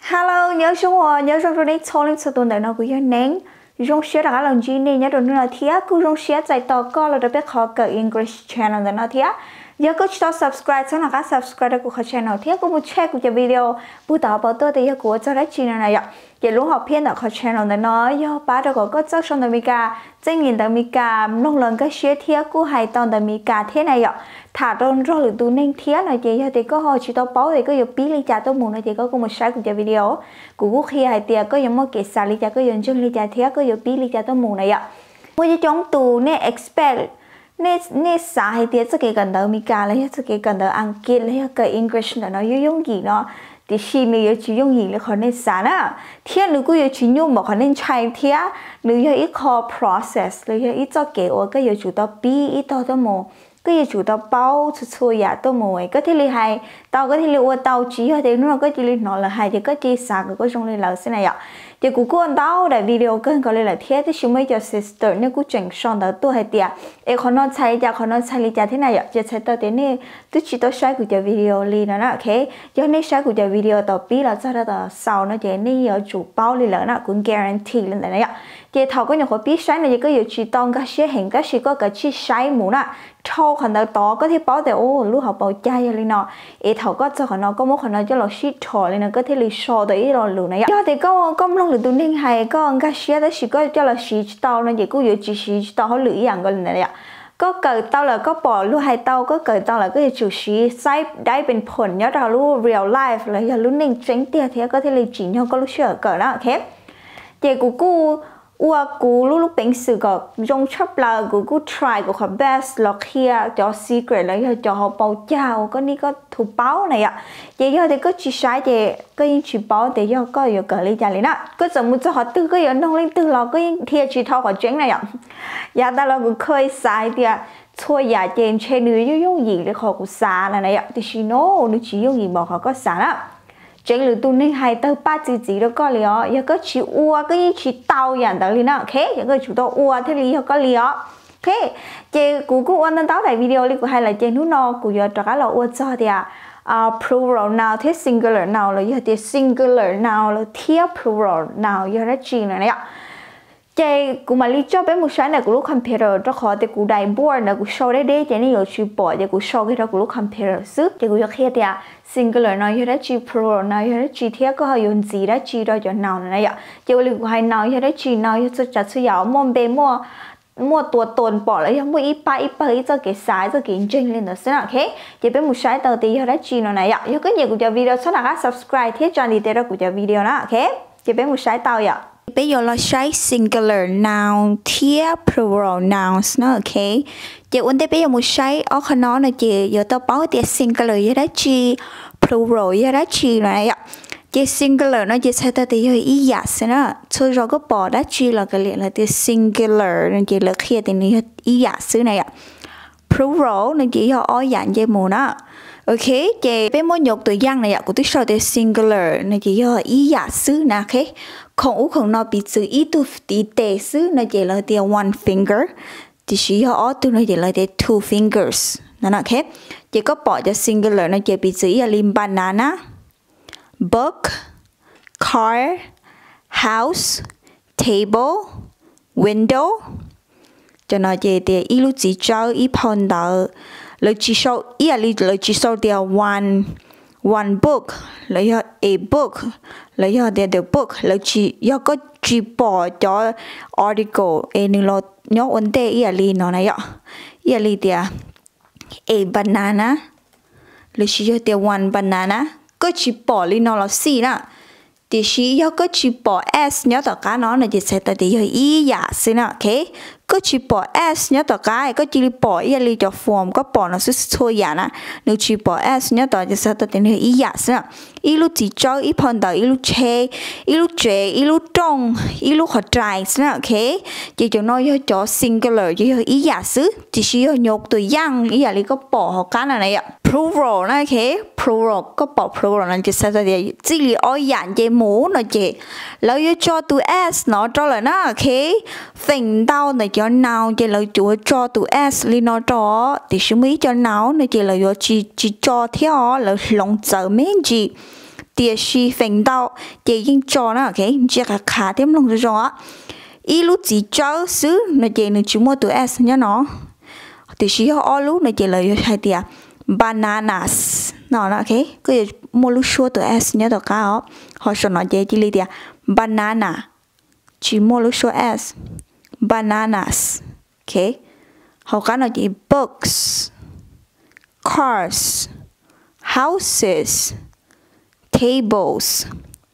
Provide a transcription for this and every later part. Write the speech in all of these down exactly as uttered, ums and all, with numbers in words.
Hello, nhớ xuống hòa, nhớ xuống rồi đấy, cho lên sự tuần đại nó của dân nén. Dùng xe đã làm gì nè, nhớ rồi nữa là thía, cứ dùng xe chạy tàu có là đặc biệt khó cỡ English channel đại nó thía. Nhớ cứ cho subscribe, cho nó các subscribe của channel thía, cũng một check của video, bữa tạo bảo tôi thì của cho đấy channel này ạ. Giờ lúc học phiên ở channel đại nó, do ba đó có có chắc trong đời Mika, danh nhìn đời Mika, nông lần cái xe thía của hai tàu đời Mika thế này ạ. Thả đơn rồi được tu nên thía này chị thì có họ chỉ tao báo thì có nhiều bí lý trả tôi muốn này chị có cùng một sai của cái video của quốc khi hai tia có nhiều một cái sai lý trả có nhiều chương lý trả thía có nhiều bí lý trả tôi muốn này ạ mỗi cái trong tu nè expert nè nè sai hai tia sẽ cái gần đầu Mika lấy sẽ cái gần đầu Anh Kiệt lấy cái English là nó yếu dùng gì nó thì khi mình chỉ dùng gì là khó nên sai á thía nếu cứ chỉ dùng mà khó nên chạy thía nếu ít khó process nếu ít cho cái ở cái yếu chủ tao bí ít tao tao muốn cái gì chủ tao bao chút xui ya tôi mồi có thể li hay tao có thể li qua tao chỉ ở đây nó có chỉ li nó là hay thì có chỉ sáng cái có trong li là thế này ạ thì cũng có tao đại video cái gọi là thế thì chúng mấy cho sister nếu cũng chuyển sang đó tôi hay tiệt em còn nói sai cha còn nói sai li cha thế này ạ chỉ sai tao thế này tôi chỉ tao sai của cái video li nó ok cho nên sai của cái video tao biết là sao đó sau nó chỉ nên ở chủ bao li là nó cũng guarantee lên này ạ thì thầu có nhiều khó biết sai này có nhiều chỉ tao cái sẽ hiện cái sẽ có cái chỉ sai muốn ạ thâu khẩn đầu to có thể bảo để ô lúc học bảo trai lên nó, ấy thầu có cho khẩn nó có một khẩn nó cho là shit thò lên nó có thể lì so tới rồi lù này. Do thì có có long lù tụi nên hay có cái shit đó chỉ có cho là shit tao nó chỉ có nhiều chỉ shit tao họ lưỡi dạng cái này ạ. Có cởi tao là có bỏ lúc hai tao có cởi tao là cái chủ shit sai đáy bên phồn nhớ ra lúc real life là giờ lúc nên tránh tiền thì có thể lì chỉ nhau có lúc sửa cởi đó ok. Thì của cô ua cú lúc lúc bình sự có dùng chấp là cú cú try của họ best là kia cho secret là cho họ bảo chào có ní có thủ báo này ạ vậy giờ thì có chỉ sai thì có những chỉ báo để cho có nhiều cỡ lý trả lý đó có giờ muốn cho họ tư có nhiều nông lên tư là có những thiệt chỉ thao họ chuyện này ạ giờ ta là cũng khơi sai thì thôi giả trên trên người dùng gì để họ cũng xả là này ạ thì chỉ nó nó chỉ dùng gì bảo họ có xả đó chỉ là tu nên hai tao ba chữ gì đó có liо, giờ có chỉ ua cái chỉ tao dạng đó liền đó, ok, giờ có chủ tao ua thế li có liо, ok, chị cụ cụ quan tâm tao tại video li của hai là chị nút no cụ giờ trả là ua cho thì à, plural nào thế singular nào là giờ thì singular nào là thiếp plural nào giờ rất chi này ạ. Chị cũng mà lý cho bé một sáng này của lúc computer cho khó thì cũng đại board là cũng show đấy đấy chị này chịu bỏ thì cũng show cái đó của lúc computer sức thì cũng khi thì à singular nói như thế chi plural nói như thế chi thế có hơi dùng gì đó chi đó cho nào này ạ chị cũng hay nói như thế chi nói như thế chặt suy giáo môn bé mua mua tua tồn bỏ lại mua ít ba ít ba ít cho cái size cho cái chân lên đó xem ok chị bé một sáng đầu tiên như thế chi nó này ạ nếu có nhiều của cho video sau là subscribe thế cho đi tới đó của cho video đó ok chị bé một sáng tao ạ bây giờ là sai singular noun thiếp plural nouns nó ok chị vấn đề bây giờ một sai ở khả nó là chị giờ tao báo thì singular giờ đó chi plural giờ đó chi này ạ chị singular nó chỉ sai ta thì hơi ý giả thế nó thôi rồi có bỏ đó chi là cái liền là thì singular nên chị là kia thì nó ý giả xứ này ạ plural nên chỉ họ ở dạng dây mù nó ok chị bé muốn nhục từ dạng này ạ của tôi sau thì singular nên chỉ họ ý giả xứ nè ok không ú không nó bị sự ý tu tí tệ xứ nó chỉ là thì one finger thì chỉ họ tu nó chỉ là thì two fingers nó nói ok chỉ có bỏ cho singular nó chỉ bị sự ý là lim banana book car house table window cho nó chỉ thì ý lúc chỉ cho ý phong đó lời chỉ số ý là lời chỉ số thì one one book lấy a book lấy the the book lấy chỉ do có chỉ bỏ cho article a nên lo nhớ vấn đề ý là nó này ạ ý là thì a banana lấy chỉ cho the one banana có chỉ bỏ li nó là gì nè thì chỉ do có chỉ bỏ s nhớ tất cả nó là chỉ sẽ tại thì ý giả xin nè ok có chỉ bỏ s nhớ tất cả có chỉ bỏ ý là cho form có bỏ nó sẽ thôi giả nè nếu chỉ bỏ s nhớ tất thì sẽ tại thì ý giả xin nè ý lúc chỉ cho ý phần đầu ý lúc che ý lúc chế ý lúc trong ý lúc họ trai xin nè ok chỉ cho nó cho singular chỉ ý giả xứ chỉ chỉ nhục từ yang ý là có bỏ họ cái này này ạ plural nè ok plural có bỏ plural là chỉ sẽ tại thì chỉ là ở dạng dây mũ nó chỉ lấy cho từ s nó cho là nó ok phình đau này cho nào chỉ là chủ cho từ s li nó cho thì số mấy cho nào này chỉ là chỉ chỉ cho theo là lòng chờ mấy gì địa sĩ phèn đau địa yên cho nó ok chỉ cả khá thêm lòng rồi đó ý lúc chỉ cho xứ nó chỉ nó chỉ mua từ s nhá nó địa sĩ họ all lúc nó chỉ là hai tia bananas nó nó ok cái mua lúc số từ s nhá đó cả họ họ sẽ nói chỉ chỉ tia banana chỉ mua lúc số s bananas ok họ cả nói chỉ books cars houses tables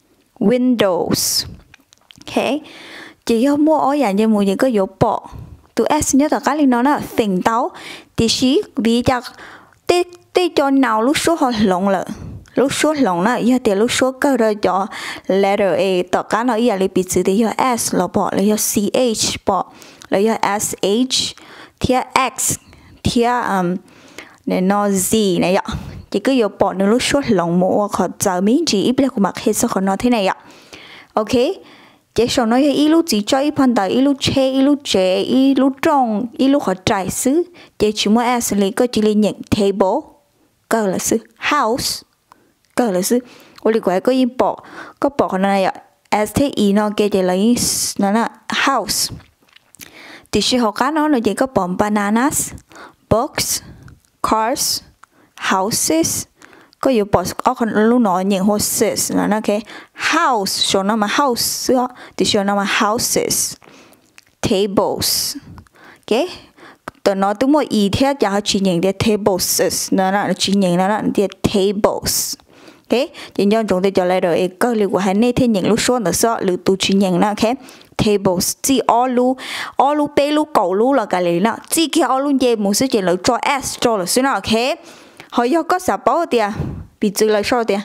windows ok chỉ có mua ở nhà như mua những cái dấu bỏ tụi s nhớ tất cả liên nó là phình táo thì xí vì chắc tê tê cho nào lúc số họ lộn lợ lúc số lộn là giờ thì lúc số cơ rồi cho letter a tất cả nó giờ lấy bị chữ thì giờ s là bỏ lấy giờ ch bỏ lấy giờ sh thì x thì um nên nó z này ạ chỉ cứ dấu bỏ nó lúc số lộn mua họ giờ miếng chỉ ít của mặt hết sao họ nói thế này ạ ok chỉ sau nói ý lúc chỉ cho ý phần đầu ý lúc che ý lúc chế ý lúc trong ý lúc họ trải xứ chỉ chúng mua s lấy có chỉ lấy nhận table cơ là xứ house cơ là xứ tôi gọi có ý bỏ có bỏ này ạ s t e nó kia chỉ lấy nó là house thì sự học cá nó là chỉ có bỏ bananas books cars houses có nhiều bỏ ở con lúc nói những horses là nó cái house cho nó mà house thì cho nó mà houses tables ok tụi nó tụi mỗi ý theo cho họ chỉ nhận cái tables nó là chỉ nhận nó là cái tables ok thì nhau chúng tôi cho lại rồi cơ liệu của hai này thì những lúc số nữa sao lưu tu chỉ nhận nó ok tables chỉ all lu all lu bé lu cầu lu là cái này nó chỉ khi all lu gì một số chuyện là cho s cho là số nào ok họ yêu có sao bao tiền bị chữ lại sao tiền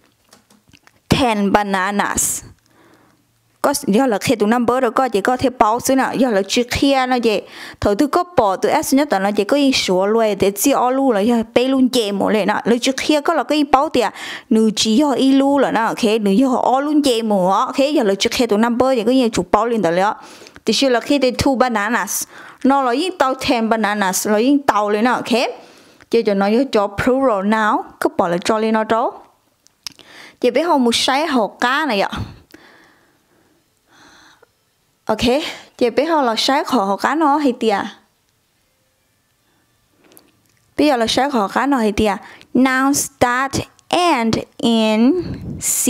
ten bananas có do là khi tụi number rồi có chỉ có thể báo xứ nào do là chữ kia nó gì thời tôi có bỏ từ s nhất là nó chỉ có in số luôn để chỉ ở lu là do bé luôn dễ một lên nè lấy chữ kia có là cái báo tiền nữ chỉ do in lu là nó ok nữ do ở luôn dễ một ok giờ là chữ kia tụi number thì có in chụp báo lên đó nữa thì chỉ là khi để two bananas nó là in tàu ten bananas là in tàu lên nè ok chỉ cho nó cho plural now cứ bỏ lại cho lên nó đó chỉ biết không một sai hồ cá này ạ ok chỉ biết không là sai hồ hồ cá nó hay tiệt bây giờ là sai hồ cá nó hay tiệt nouns that end in ch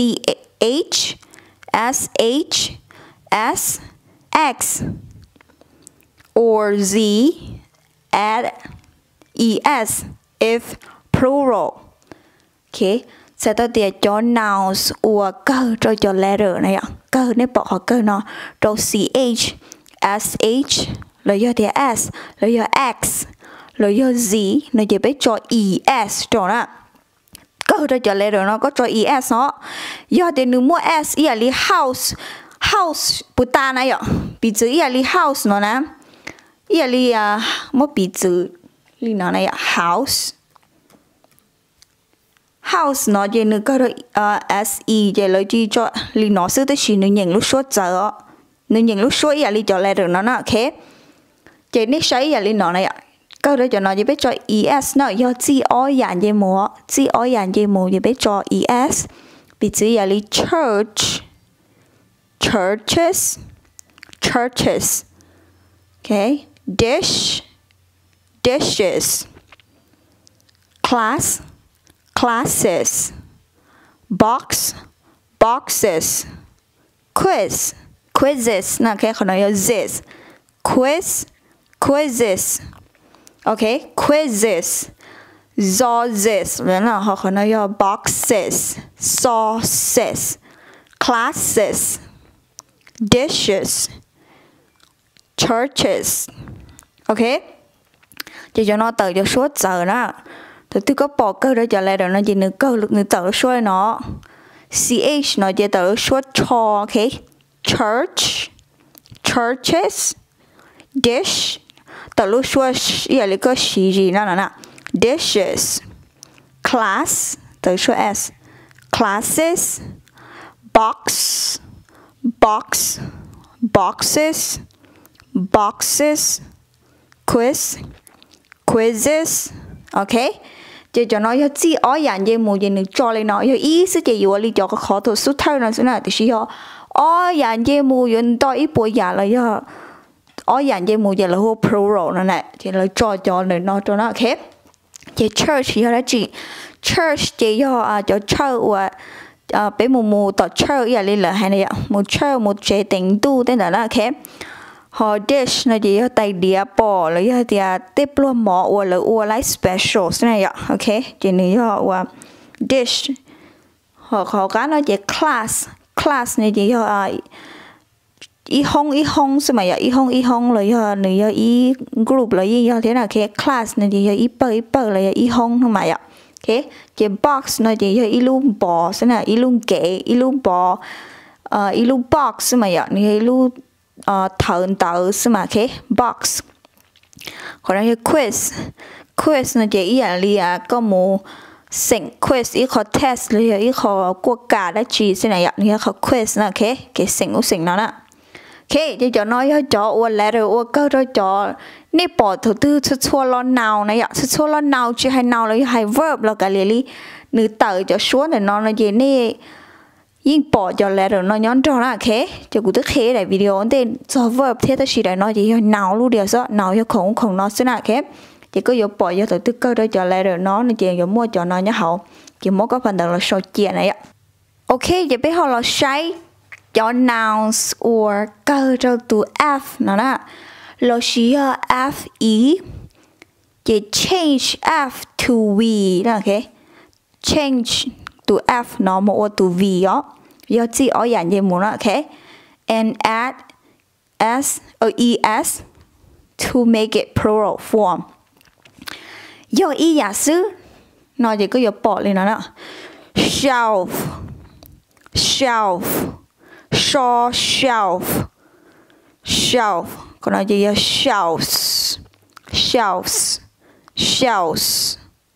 sh s x or z add es if plural ok sẽ tới tiền cho nouns or cơ rồi cho letter này ạ cơ nếu bỏ họ cơ nó rồi ch sh rồi do tiền s rồi do x rồi do z nó chỉ biết cho es cho nó cơ rồi cho letter nó có cho es nó do tiền nếu mua s ý là house house bút ta này ạ bị chữ ý là house nó nè ý là một bị chữ li nó này house house nó chỉ nữa cái s e chỉ lấy chỉ cho li nó sẽ tới chỉ nữa những lúc số giờ nữa những lúc số ý li cho lại được nó nó ok chỉ nên sai ý li nó này cái đó cho nó chỉ biết cho es nó do chỉ ở dạng gì mua chỉ ở dạng gì mua chỉ biết cho es bị chỉ ý li church churches churches ok dish dishes class classes box boxes quiz quizzes nè cái nói là this quiz quizzes ok quizzes sauces vậy là họ nói là boxes sauces classes dishes churches ok chỉ cho nó từ cho số giờ đó thì tôi có bỏ cơ đó trở lại rồi nó chỉ nữa cơ lực nữa từ số nó ch nó chỉ từ số cho ok church churches dish từ lúc số giờ lấy cái gì gì nó nè dishes class từ số s classes box box boxes boxes quiz quizzes ok chỉ cho nó chỉ ở dạng gì mù gì nữa cho lên nó ý sự chỉ yêu li cho cái khó thôi suốt thôi nó sẽ là thì chỉ ở dạng gì mù yên to ít bồi dạng là do ở dạng gì mù gì là hô plural nó này chỉ là cho cho này nó cho nó khép chỉ church chỉ là chỉ church chỉ do à cho church và à bé mù mù tọt church ý là là hay này mù church mù chế tính tu tên là nó khép họ dish nó chỉ là tay đĩa bỏ là do thì tiếp luôn mỏ hoặc là hoặc là special này ạ ok chỉ này họ và dish họ họ cái nó chỉ class class này chỉ là ý hông ý hông xem mà ý hông ý hông là do này do ý group là do thế nào cái class này chỉ là ý bơ ý bơ là ý hông không mà ạ ok chỉ box nó chỉ là ý luôn bỏ xem là ý luôn kệ ý luôn bỏ ý luôn box xem mà ạ này ý luôn thận tự xem mà cái box còn đây quiz quiz nó chỉ ý là li à có một sinh quiz ý khó test là ý khó quốc cả đã chỉ xem này ạ ý khó quiz là cái cái sinh của sinh nó nè ok chỉ cho nói cho or letter or câu cho cho nè bỏ thứ tư xuất xua lo nào này ạ xuất xua lo nào chỉ hay nào là hay verb là cái li nữ tự cho xuống để nó là gì nèยิ่งปอจะแล้วเนาะย้อนจอนะโอเคจะกูจะเคในวิดีโอแต่ซอฟต์แวร์เทียบชีได้เนาะจะหนาวรู้เดียวซะหนาวจะของของเนาะสินะโอเคจะก็อย่าปอจะตัวตึกก็ได้จะแล้วเนาะนี่จะอย่ามั่วจะเนาะเนี่ยเขาจะมั่วก็พันธุ์เราโชว์เจียnày ạโอเคจะไปเขาเราใช้จะ nouns or ก็จะตัว f นะนะเราใช้ f e จะ change f to v นะโอเค change to f เนาะมั่วตัว v อ่ะ要记ở dạng gì muốn ok and add s or es to make it plural form 要意雅思nó chỉ có 要 bỏ lên nó nè shelf shelf shore shelf shelf còn nó chỉ 要 shelves shelves shelves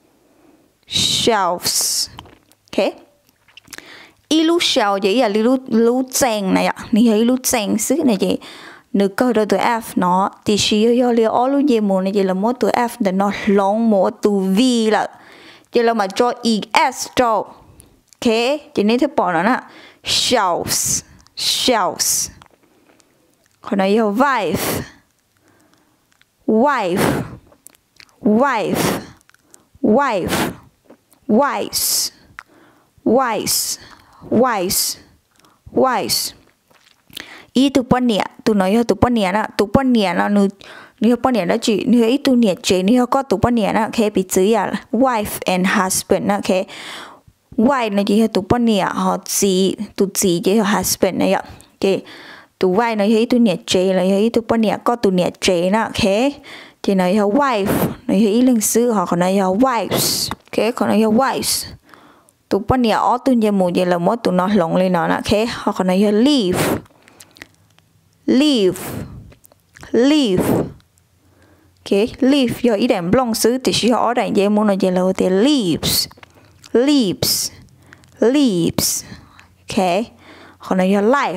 shelves ok ilu shell chỉ là ilu ilu chèn này ạ, này là ilu chèn xứ này chị, nữ câu đó từ f nó thì chỉ do liệu ở lúc gì muốn này chỉ là một từ f để nó long một từ v là, chỉ là mà cho es cho, ok, chỉ nên thứ bỏ nó nè, shelves shelves, còn này là wife wife wife wife wise wise wise wise ý tụ bận nhẹ tụ nói tụ bận nhẹ nè tụ bận nhẹ là nữ nữ bận nhẹ đó chị nữ ý tụ nhẹ chế nữ có tụ bận nhẹ nè cái bị chữ à wife and husband nè cái wife nó chỉ tụ bận nhẹ họ chỉ tụ chỉ chỉ husband này ạ cái tụ wife nó ý tụ nhẹ chế là ý tụ bận nhẹ có tụ nhẹ chế nè cái thì nói wife nó ý linh sử họ còn nói wives cái còn nói wives tụ bận nhẹ ở tụ nhẹ mù vậy là mỗi tụ nó lỏng lên nó nè cái họ còn nói leave leave leave okay leave giờ ý định long sử thì chỉ ở đây vậy muốn nói vậy là thì leaves leaves leaves okay còn nói life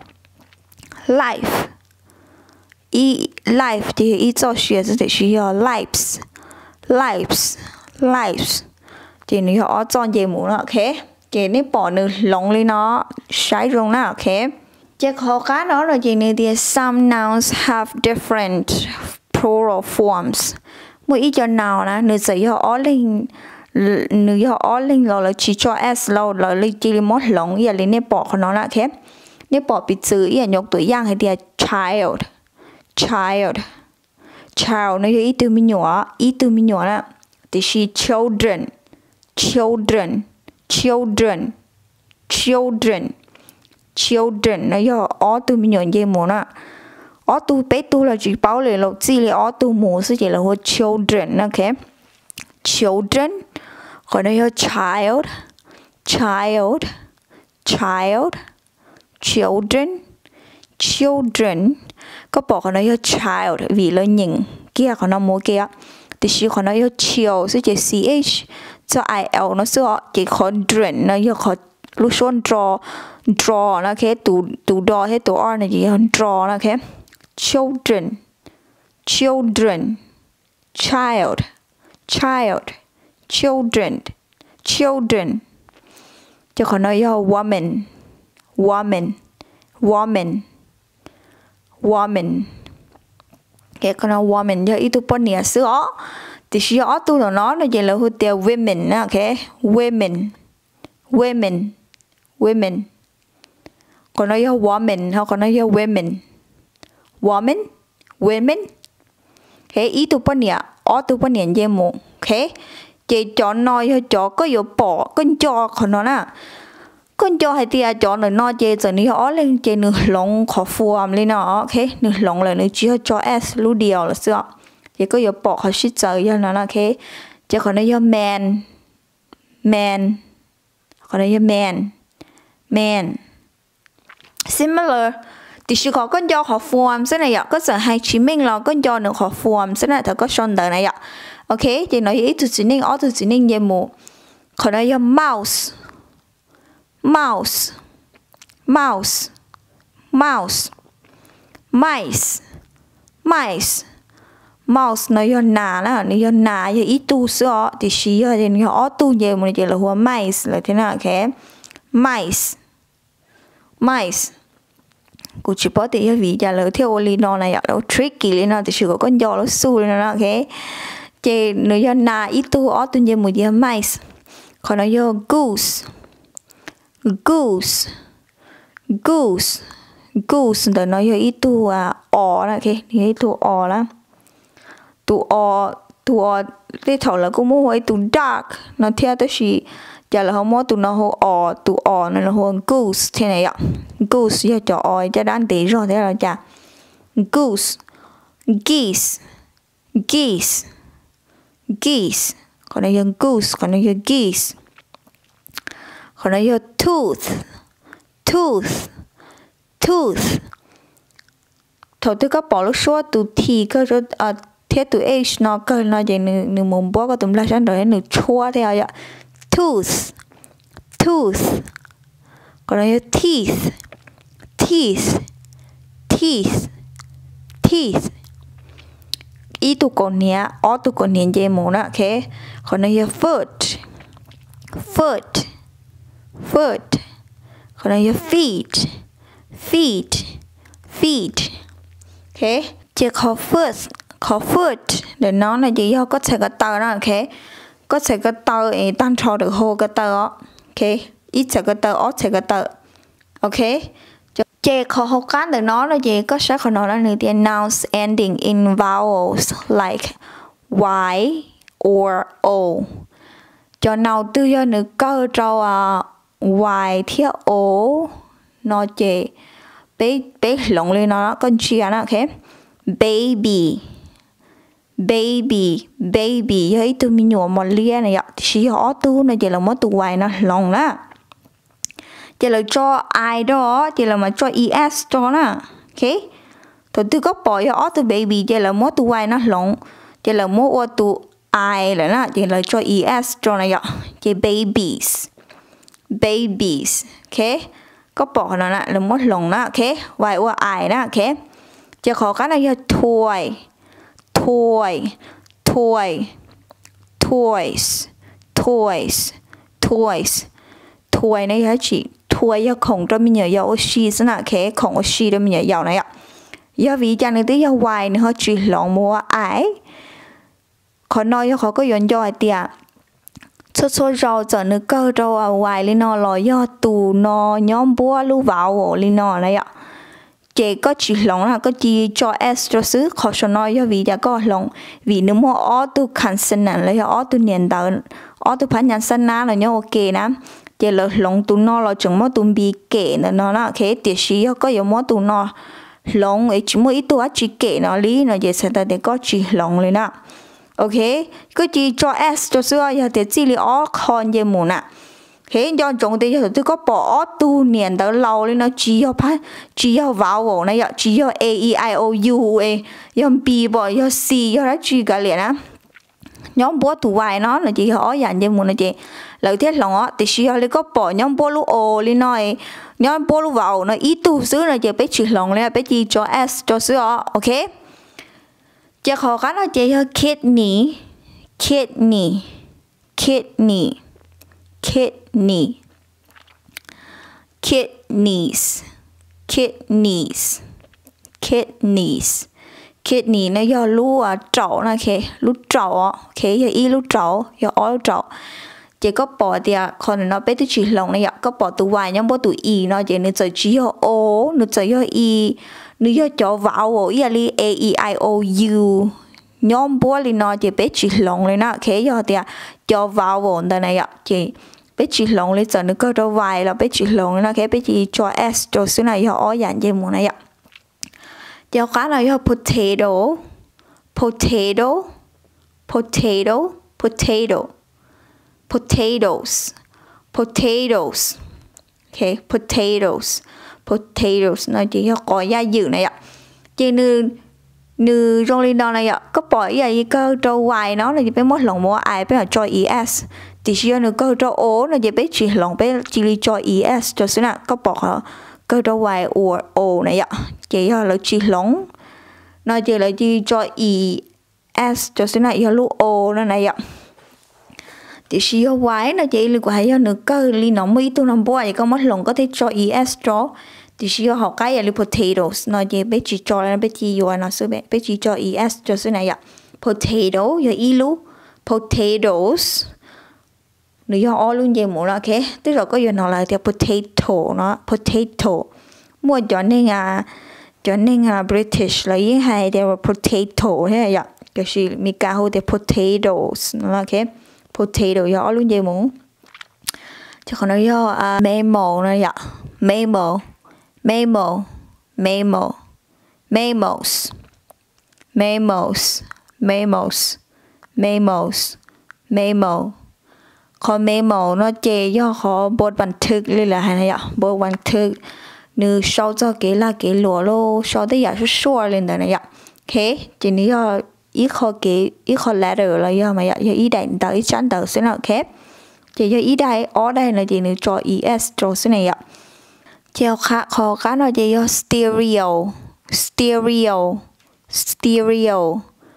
life ý life thì ý cho chuyện thì chỉ là lives lives lives thì nếu ở trong vậy muốn nó okay cái này bỏ nữa lỏng lên nó sai rồi nè okay chỉ khó khăn đó là gì này thì some nouns have different plural forms mỗi ý cho nào nè nếu chỉ có ở lên nếu có ở lên rồi là chỉ cho s lâu rồi là chỉ một lỏng vậy là nên bỏ nó là thế nên bỏ bị chữ ý nhóc tuổi giang hay thì child child child nó ý từ mình nhỏ ý từ mình nhỏ nè thì she children children children children children nó do ở từ mình nhận gì muốn à ở từ bé tu là chỉ bảo lại là chỉ là ở từ muốn sẽ chỉ là hồ children ok children còn nó do child child child children children có bỏ còn nó do child vì là nhìn kia còn nó mua kia thì chỉ còn nó do child sẽ chỉ ch cho il nó sẽ chỉ còn dren nó do còn lúc xuân draw draw nó cái tụ tụ draw hay tụ r này chỉ hơn draw nó cái children children child child children children cho khó nói yo woman woman woman woman cái con nói woman yo itu pon nia sữa thì chỉ ở tu là nó nó chỉ là hút tiêu women á, ok women women women còn nói yo woman hoặc còn nói yo women woman women cái ý tu pon nia ở tu pon nia gì mu ok chỉ chọn nói cho chọn có yo bỏ con cho còn nó nè con cho hay tia chọn rồi nó chỉ giờ này ở lên chỉ nửa lồng khó phù hợp lên nó ok nửa lồng là nửa chỉ cho s lưu điều là sao chỉ có yo bỏ họ shit giờ cho nó là ok chỉ còn nói yo man man còn nói yo man man similar thì chỉ có con cho họ phù hợp thế này ạ có giờ hai chứng minh là con cho nửa khó phù hợp thế này thật có son đời này ạ ok thì nói ý từ chứng minh ở từ chứng minh gì mù còn nói yo mouse mouse mouse mouse mice mice mouse nó yo nà là nó yo nà yo ít tu sữa thì xí yo thì nó ở tu nhiều mà chỉ là hoa mice là thế nào ok mice mice cụ chỉ bảo thì vì giờ là theo lý nó này nó tricky lý nó thì chỉ có con giò nó su lý nó ok chỉ nó yo nà ít tu ở tu nhiều mà chỉ mice còn nó yo goose goose goose goose đó nó yo ít tu à o là ok ít tu o là tu o tu o cái thầu là cũng mua tu dark nó theo tới gì giờ là không mua tu nó hồ o tu o nó là hồ goose thế này ạ goose giờ cho o cho đáng tí rồi thế là chả goose geese geese geese còn này là goose còn này là geese còn này là tooth tooth tooth thầu tôi có bỏ lúc số từ thì cơ rồi à thế từ age nó cơ nó chỉ nửa nửa mồm bó có tụm lá sáng rồi nửa chua thế à tooth tooth còn này là teeth teeth teeth teeth ý tụ còn nhẹ ó tụ còn nhẹ dễ mồm đó ok còn này là foot foot foot còn này là feet feet feet ok chỉ có foot có foot để nó là chỉ do có thể cái tờ đó ok có thể cái tờ ấy tăng cho được hồ cái tờ đó ok ít thể cái tờ ít thể cái tờ ok chỉ có học cán để nó là gì có sẽ còn nó là những tiếng nouns ending in vowels like y or o cho nào tư do nữ cơ trâu à y thiết o nó chỉ bé bé lồng lên nó con chia nó ok baby baby baby ấy tụi mình nhổ một lia này ạ chỉ họ tu này chỉ là một tụ y nó lồng đó chỉ là cho ai đó chỉ là mà cho es cho nó ok tôi tôi có bỏ cho từ baby chỉ là một tụ y nó lồng chỉ là một ô tụ I là nó chỉ là cho es cho này ạ chỉ babies babies ok có bỏ nó là một lồng đó ok y ô I đó ok chỉ khó cái này là toy toy toy toys toys toys toy này là chỉ toy là không cho mình nhớ yêu she thế nào ok không she cho mình nhớ yêu này ạ do vì cho nên tới yêu y nữa chỉ lồng mua I còn nói cho họ có dùng cho tiệt số số rau giờ nữa cơ rau à hoài lên nó lòi do tù nó nhóm búa lưu vào lên nó này ạ chỉ có chỉ lòng là có chỉ cho s cho xứ khó cho nói do vì đã có lòng vì nếu mà ở tu consonant là ở tu niệm đầu ở tu phán nhận sinh na là nhau ok nè chỉ là lòng tu nó là chúng mà tu bị kể nữa nó là cái tiệt sĩ có nhiều mà tu nó lòng ấy chỉ mỗi tu chỉ kể nó lý nó chỉ sẽ ta để có chỉ lòng lên nè ok cứ chỉ cho s cho xưa giờ thì chỉ là ở con gì mù nè thế do chúng tôi giờ tôi có bỏ tu niệm tới lâu lên nó chỉ có phát chỉ có vào này chỉ có a e i o u a do b bỏ do c do đó chỉ cả liền á nhóm bố tu vài nó là chỉ có dành gì mù này chị lời thiết lòng á thì chỉ có lấy có bỏ nhóm bố lu o lên nói nhóm bố lu vào nó ít tu xứ là chị bé chỉ lòng lên bé chỉ cho s cho xứ ok chỉ khó khăn là chỉ có kidney kidney kidney kidney kidneys kidneys kidneys kidney nó do lú à trậu nè kì lú trậu kì giờ y lú trậu giờ ó lú trậu chỉ có bỏ thì còn nó bé tự chỉ lòng này có bỏ tụ vài nhưng bỏ tụ y nó chỉ nó chỉ chỉ có o nó chỉ có y nó do cho vào y là a e i o u nhóm bỏ thì nó chỉ bé chỉ lòng này nè kì giờ thì cho vào vốn đây này chỉ bé chỉ lòng lấy giờ nó có đâu vài là bé chỉ lòng nó kì bé chỉ cho s cho số này giờ ó dạng gì muốn này ạ giờ cái này là potato potato potato potato potatoes potatoes okay potatoes potatoes nó chỉ có có gia dự này ạ chỉ như như trong linh đó này ạ có bỏ gì cơ trâu hoài nó là chỉ biết mất lòng mua ai biết là cho es thì chỉ như cơ trâu ố là chỉ biết chỉ lòng biết chỉ cho es cho xíu nào có bỏ cơ trâu hoài or o này ạ chỉ là chỉ lòng nó chỉ là chỉ cho es cho xíu nào lu o nó này ạ thì chỉ có vài nó chỉ là quay cho nước cơ li nó mới tu làm bùa thì có mất lòng có thể cho es cho thì chỉ có học cái là potatoes nó chỉ bé chỉ cho nó bé chỉ vô nó sẽ bé bé chỉ cho es cho số này ạ potato giờ y lu potatoes nếu do all luôn vậy muốn là ok tức là có giờ nó là theo potato nó potato mua cho nên à cho nên à British là những hai theo potato thế ạ cái gì mình cả hồ theo potatoes nó là ok potato do luôn vậy muốn chứ còn nó do uh, memo này ạ memo memo memo memos memos memos memos memo còn memo nó chê do họ bộtบันทึกเลยlà này ạ bộtบันทึก nếu sau cho cái là cái lúa lô sau đấy là số lên đây này ạ ok chỉ nếu do ít khó cái ít khó letter là do mà giờ ý đại tới chán tới sẽ là ok chỉ do ý đại ở đây là chỉ nếu cho es cho số này ạ chiều khác khó cái nó chỉ do stereo stereo stereo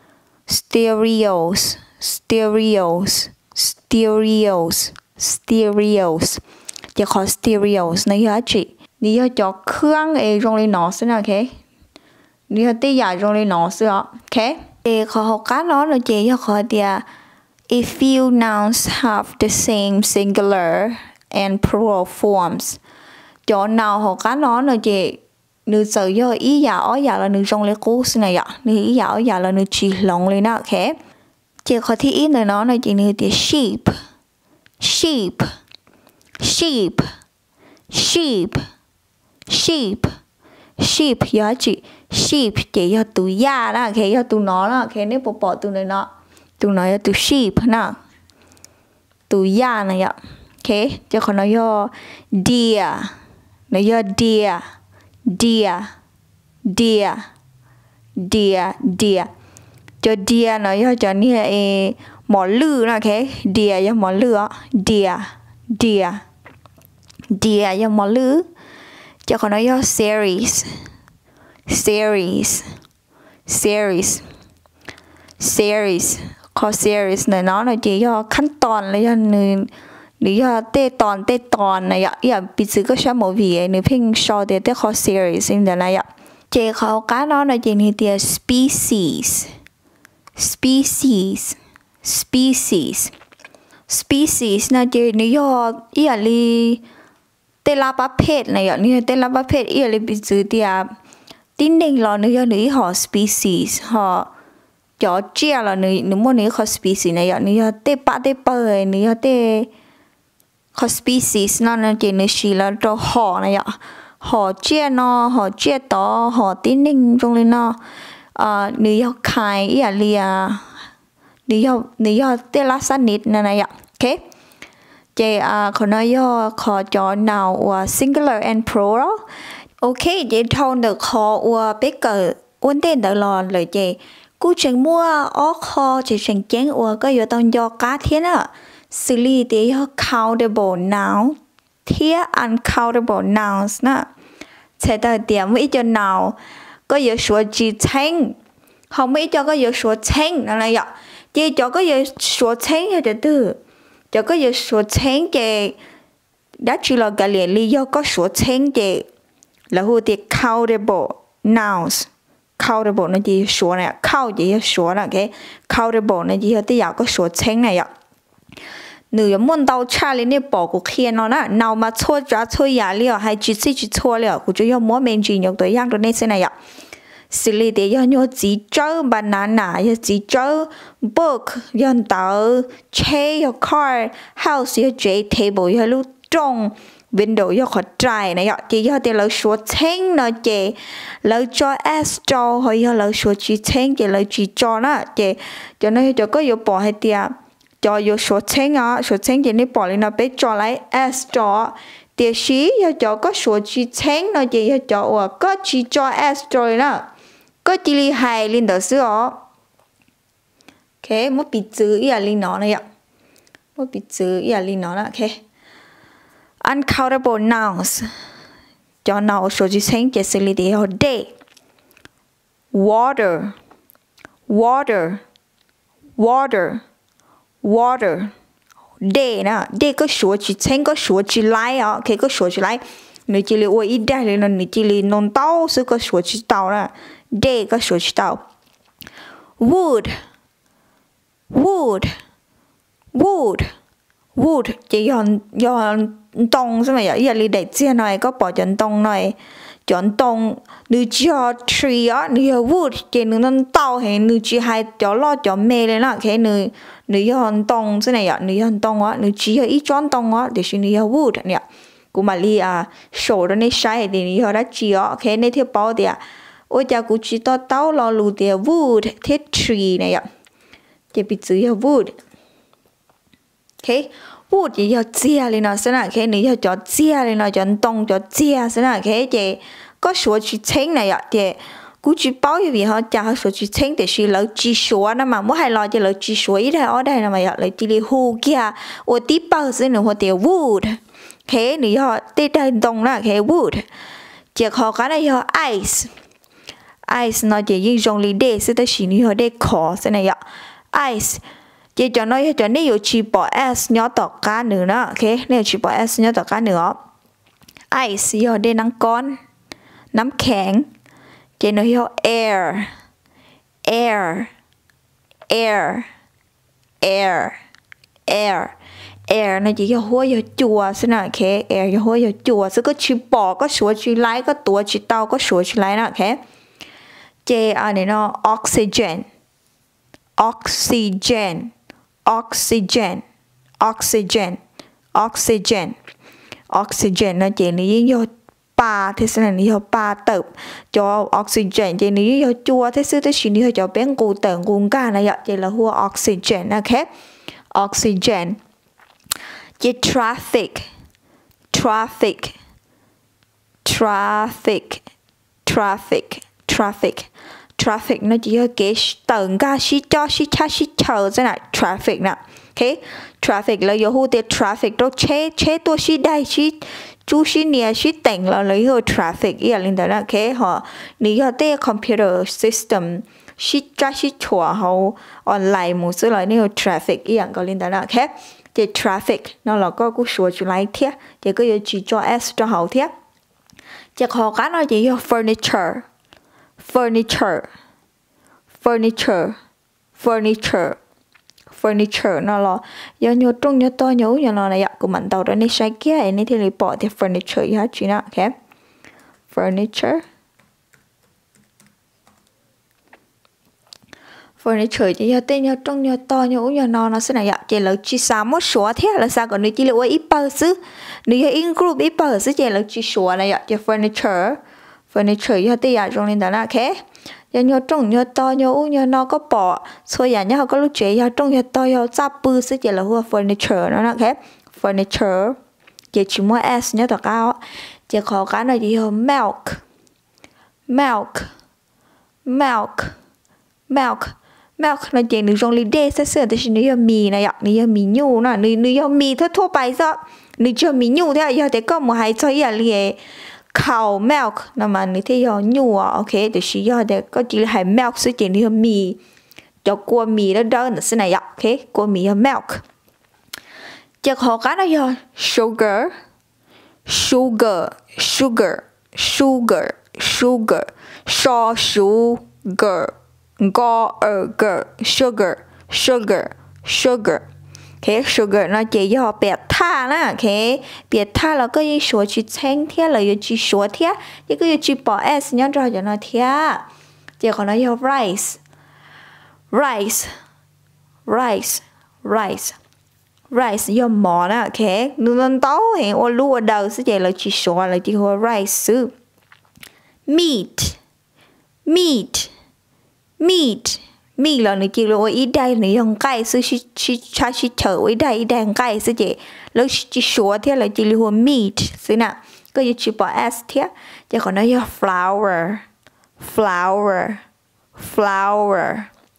stereos stereos stereos stereos chỉ khó stereos này giá trị nếu cho khương ấy trong lên nó sẽ là ok nếu tí giả trong lên nó sẽ ok thì khó học cái nó là chỉ cho khó thì a few nouns have the same singular and plural forms chỗ nào học cái nó là chỉ nữ sử do ý giả ở giả là nữ trong lấy cú xin này ạ nữ ý giả ở giả là nữ chỉ lòng lên nó ok chỉ khó thì ý nó là chỉ nữ thì sheep sheep sheep sheep sheep sheep giá trị sheep chỉ cho tụi da đó khi cho tụi nó đó khi nếu bỏ bỏ tụi này nó tụi nó là tụi sheep nè tụi da này ạ ok cho còn nó do deer nó do deer deer deer deer deer cho deer nó do cho như là mỏ lư nè ok deer do mỏ lư deer deer deer do mỏ lư cho còn nó do series series series series có series này nó là chỉ doขั้นตอนเลยอย่างนึงหรือว่าเตตอนเตตอนนะอย่างอย่างปีซื้อก็ใช้โมวีหรือเพ่งชอเตเตขอ series นี่เดี๋ยวนะอย่างเจเขาการน้องนะจีนี่เดีย species species species species นะจีนี่ย่ออย่างลีเตละประเภทนะอย่างนี้เตละประเภทอย่างลีปีซื้อเดียtin định là nữ nữ họ species họ cho chia là nữ nữ mỗi nữ họ species này nữ tê ba tê bờ nữ tê họ species nó nó chỉ nữ chỉ là cho họ này họ chia nó họ chia to họ tin định trong lên nó à nữ họ khai ý là lia nữ họ nữ họ tê lá san nít này này ok chị à họ nói do họ cho nào singular and plural ok chị thôn được họ và biết cỡ vấn đề đó là lời chị cú chuyện mua ở kho chỉ chuyện chén và có yếu tố do cá thiên á xử lý để họ countable noun thiên uncountable nouns nè sẽ tới điểm mấy cho nào có yếu số chỉ thanh không mấy cho có yếu số thanh là này ạ chị cho có yếu số thanh thì từ cho có giờ số chén chè đã chỉ là cái liền lý do có số chén chè là hữu thì countable nouns countable nó chỉ số này count chỉ số là cái countable nó chỉ thì có số chén này ạ nữ muốn đào cha lên này bỏ cuộc kia nó nè nào mà错抓错牙了还只是只错了我就要摸面筋用对样的那些那样xử lý để cho nhau chỉ cho banana ya chỉ cho book ya tàu chair ya car house ya j table ya lúc trong window ya khó trái này ya chỉ ya để lấy số chén nó chỉ lấy cho s cho hay ya lấy số chỉ chén chỉ lấy chỉ cho nó chỉ cho nên cho có yêu bỏ hay tiệt cho yêu số chén á số chén chỉ nên bỏ lên nó bé cho lấy s cho để xí ya cho có số chỉ chén nó chỉ ya cho có chỉ cho s rồi đó có chỉ li hai linh đó xưa ok một bị chữ ý là linh nó này ạ một bị chữ ý là linh nó là ok uncountable nouns cho nào số chữ sinh chỉ xử lý để họ day water water water water day nè day có số chữ sinh có số chữ lại à ok có số chữ lại nếu chỉ li ôi ít đây là nếu chỉ li non tao sẽ có số chữ tao nè day có số chữ tao wood wood wood wood chỉ dọn dọn tông sao mà vậy giờ li để trên này có bỏ dọn tông này dọn tông nếu chỉ có tree á nếu wood chỉ nếu non tao hay nếu chỉ hai chỗ lo chỗ mê lên là cái nếu nếu dọn tông thế này ạ nếu dọn tông á nếu chỉ có ít dọn tông á thì chỉ nếu wood nè cú mà li à sổ đó này sai thì nếu đã chỉ á cái này thì bao thì à ôi cha cú chỉ to tao lo lù thì wood thế tree này ạ chỉ bị chữ là wood ok wood chỉ là chia lên nó sẽ là cái này là cho chia lên nó chọn tông cho chia sẽ là cái gì có số chữ chén này ạ thì cú chỉ bao nhiêu vì họ cha số chữ chén thì chỉ lấy chỉ số nó mà mỗi hai lo chỉ lấy chỉ số ít hay ở đây là mà lấy chỉ lấy hu kia ở tiếp bao sẽ nữa thì wood cái này họ tê đây tông là cái wood chỉ họ cái này họ ice ice nó chỉ dùng lý để sẽ tới chỉ như họ để khó thế này ạ ice chỉ cho nó cho nếu chỉ bỏ s nhỏ tọt cá nữa đó ok nếu chỉ bỏ s nhỏ tọt cá nữa ice họ để nắng con nắm kháng chỉ nó họ air air air air air air nó chỉ có hôi có chùa thế nào ok air có hôi có chùa sẽ có chỉ bỏ có số chỉ lái có tua chỉ tao có số chỉ lái nào ok J ở đây nó oxygen oxygen oxygen oxygen oxygen oxygen nó chỉ ní vô ba thế sẽ là ní vô ba tập cho oxygen chỉ ní vô chua thế sự thế chỉ ní vô cho bên cụ tầng cùng cả này vậy chỉ là hua oxygen ok oxygen chỉ traffic traffic traffic traffic traffic traffic nó chỉ là cái tầng ga xí cho xí cha xí chờ thế này traffic nè ok traffic là yêu hữu để traffic đó chế chế tôi xí đây xí chú xí nia xí tỉnh là lấy hồ traffic ý là linh đó là ok họ nếu họ để computer system xí cha xí chùa hậu online một số loại nếu traffic ý là có linh đó là ok thì traffic nó là có cái số chữ lại thế thì có chỉ cho s cho hậu thế chỉ họ cái nó chỉ là furniture furniture furniture furniture furniture nó là do nhiều trung nhiều to nhiều nhiều nó này ạ của mình tàu đó này sai kia này thì lấy bỏ thì furniture hết chứ nào ok furniture furniture chỉ là tên nhiều trung nhiều to nhiều nhiều nó nó sẽ này ạ chỉ là chỉ sáu một số thế là sao còn nếu chỉ là ít bao xứ nếu in group ít bao xứ chỉ là chỉ số này ạ chỉ furniture furniture ya ti ya trong lên đó là ok ya nhiều trong nhiều to nhiều nhiều nó có bỏ xôi ya nhau có lúc chế ya trong nhiều to nhiều giáp bự sẽ chỉ là hua furniture nó là ok furniture chỉ chỉ mua s nhớ tất cả chỉ khó cái này gì hả milk milk milk milk milk nó chỉ được trong lịch đề sẽ sửa thì nó là mì này ạ nó là mì nhu nó nó là mì thôi thôi bài sao nó cho mì nhu thế giờ thì có một hai cho ya liền cow milk là mà như thế giờ nhu à ok thì chỉ giờ để có chỉ là hai milk sẽ chỉ là mì cho qua mì đó đó là thế này ok qua mì là milk giờ họ cái đó do sugar sugar sugar sugar sugar so sugar go er sugar sugar sugar cái sugar nó chỉ do bẹt tha nè cái bẹt tha là cái gì số chỉ chén thế là chỉ số thế cái cái chỉ bỏ s nhớ rồi cho nó thế giờ còn nó do rice rice rice rice rice do mỏ nè cái nương táo thì ô lúa đầu sẽ chỉ là chỉ số là chỉ hồ rice meat meat meat meat là nó chỉ là ít đây nó dùng cái sự chỉ chỉ cha chỉ thở ít đây ít đây cái sẽ chỉ lúc chỉ số thế là chỉ là hồ meat thế nè cái chỉ bỏ s thế giờ còn nó do flour flour flour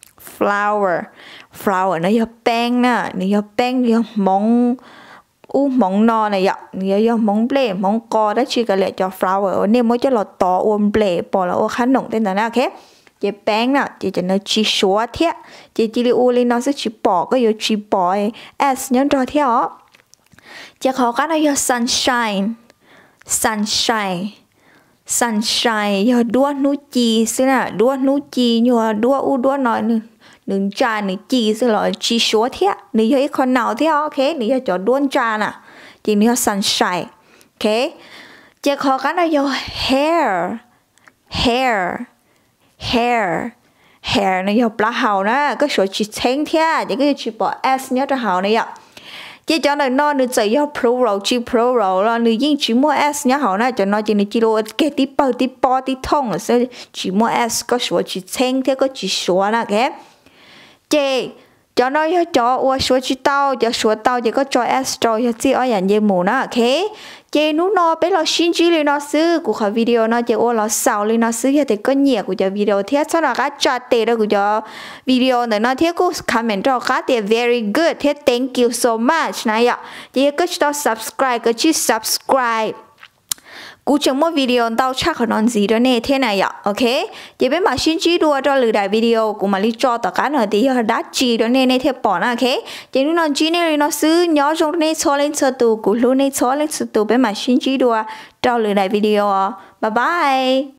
flour flour nó do bánh nè nó do bánh nó do món u món no này ạ nó do món ble món co đó chỉ cái lệ cho flour nên mới cho là to ôm ble bỏ là ô khá nồng tên là nào khác chỉ bánh nè chỉ cho nó chỉ số thế chỉ chỉ li u lên nó sẽ chỉ bỏ cái gì chỉ bỏ s nhớ cho thế ó chỉ khó cái nó do sunshine sunshine sunshine do đua nú chi xí nè đua nú chi nhờ đua u đua nói nữa đừng trà này chi xí là chi số thế nếu thấy con nào thế ok nếu cho đuôn trà nè thì nếu sunshine ok chỉ khó cái nó do hair hair hair hair nó do lá hào nè cái số chỉ chén thế thì cái chỉ bỏ s nhớ cho hào này ạ chỉ cho nó nó được chỉ do plural chỉ plural là nữยิ่งchỉ mua s nhá hảo na cho nó chỉ chỉ đồ cái tí bao tí bao tí thông là sẽ chỉ mua s có số chỉ chén thế có chỉ số na cái chỉ cho nó cho ô số chỉ tao cho số tao chỉ có cho s cho chỉ ở dạng gì mù na cái chỉ nó nó bé là xin chỉ lên nó xứ của cái video nó chỉ ô là sau lên nó xứ thì có nhiều của cho video thế sau đó cái chat tệ đó của cho video này nó thế có comment cho cái thì very good thế thank you so much này ạ chỉ có cho subscribe có chỉ subscribe cú chừng một video tao chắc còn non gì đó nè thế này ạ ok chỉ biết mà xin chỉ đua cho lừa đại video của mà lý cho tất cả nó thì họ đã chỉ đó nè nè thế bỏ nó ok chỉ nó non chỉ nè nó xứ nhỏ trong nè cho lên sơ tu của luôn nè cho lên sơ tu biết mà xin chỉ đua cho lừa đại video bye bye